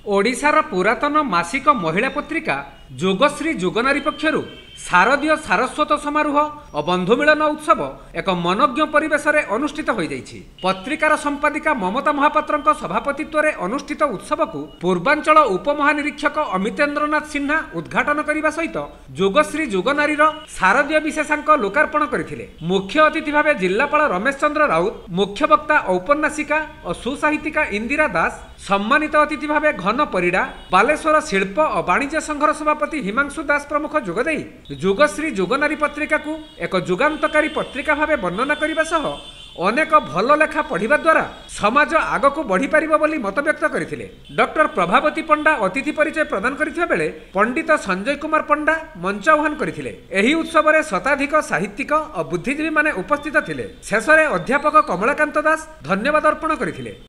ओडिशार पुरातन मासिक महिला पत्रिका जोगश्री जोगनारी पक्षरु शारदीय सारस्वत समारोह और बंधु मिलन उत्सव एक मनोज्ञ परिवेश अनुष्ठित हो जाइछि। पत्रिकार संपादिका ममता महापात्र सभापतित्व में अनुष्ठित उत्सव को पूर्वांचल उपमहानिरीक्षक अमितेन्द्रनाथ सिन्हा उद्घाटन करने सहित जोगश्री जोगनारीर शारदीय विशेषांक लोकार्पण करथिले। मुख्य अतिथि भाव जिलापाल रमेश चंद्र राउत, मुख्य वक्ता औपन्यासिका और सुसाहित्यिका इंदिरा दास, सम्मानित अतिथि भाव घन परिडा, बालेश्वर शिल्प और वाणिज्य संघर सभापति हिमांशु दास प्रमुख जोगदेई जोगश्री जोगनारी पत्रिका को एक जुगान्तकारी पत्रिका भाव वर्णना करने सह अनेक भल लेखा पढ़िबा द्वारा समाज आगक बढ़ी पारिबो बोली मत व्यक्त करथिले। डॉक्टर प्रभावती पंडा अतिथि परिचय प्रदान करथिबा बेले पंडित संजय कुमार पंडा मंच आह्वान करथिले। एही उत्सव रे शताधिक साहित्यिक और बुद्धिजीवी माने उपस्थित थिले। शेषरे अध्यापक कमलाकांत दास धन्यवाद अर्पण करथिले।